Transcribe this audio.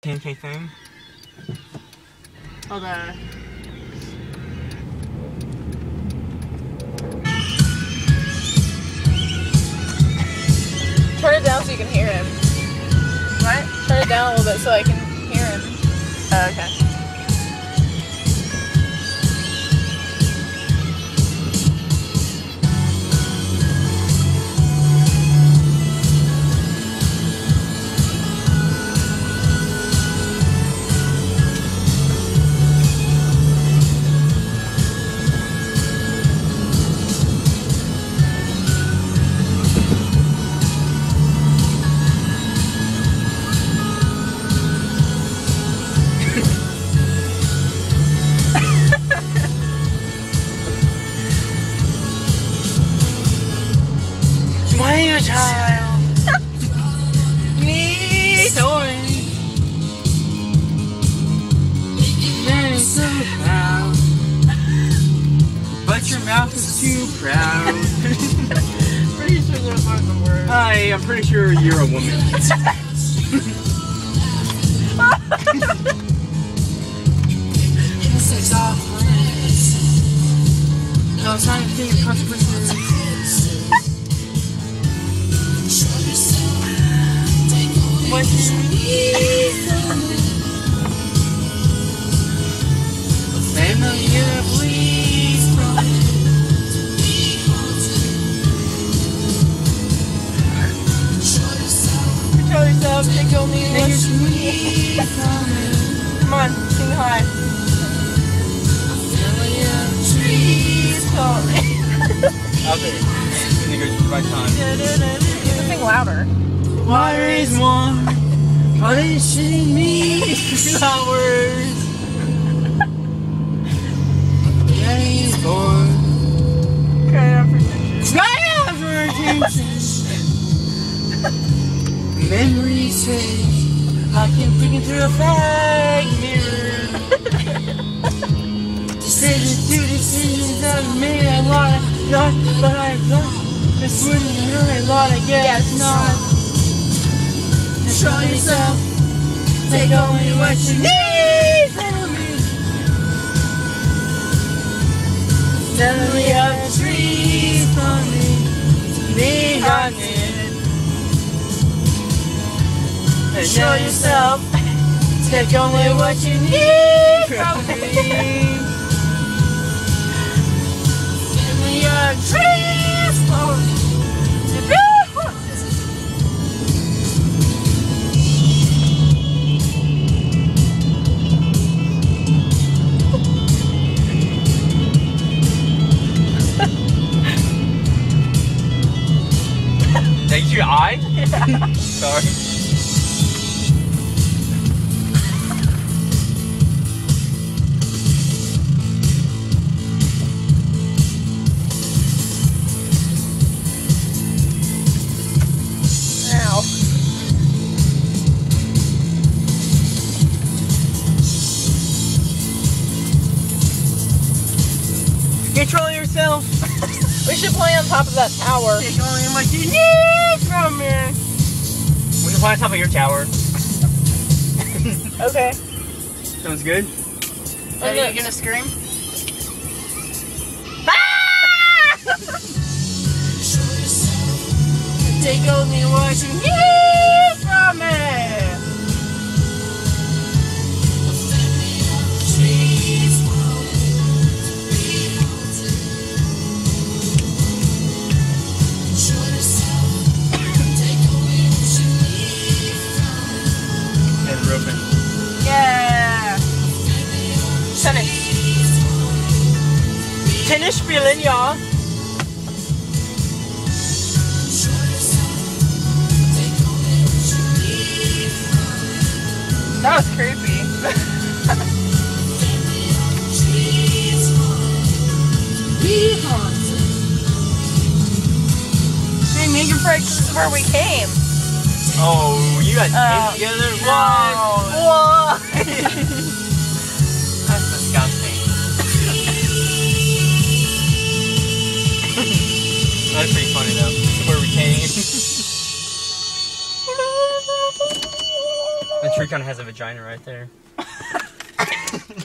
10K thing. Hold on. Turn it down so you can hear him. What? Turn it down a little bit so I can hear him. Oh, okay. Why are you a child? Need toys. Man is so proud, but your mouth is too proud. Pretty sure those aren't the words. Hi, I'm pretty sure you're a woman. Sex off. No, it's not a thing of consequences. What you need from me. Family, please promise. Control yourself, take only what you need. Come on, sing high. Okay, I think it's right time. Sing louder. Water is warm, polishing me flowers. Rain is born, Cry out for attention. cry out for attention. Memories fade, I can peek through a fake mirror. Decisions I've made, a lot of thought, but I thought this wouldn't hurt a lot, I guess not. Control yourself, take only what you need from me. Family of the trees from me, be haunted. Control yourself, take only what you need from me. Family of trees from me, be haunted. Did you eye? Yeah. Sorry. Ow. Control yourself. We should play on top of that tower. Take only what you need from me. We can play on top of your tower. Okay. Sounds good. Are you gonna scream? Take only what you need from me. And Ruben. Yeah. Tennis spielen, ja. That was creepy. Hey, Megan Frank, this is where we came. Oh, you guys came together? What? That's disgusting. That's pretty funny though. This is where we came. The true kind of has a vagina right there.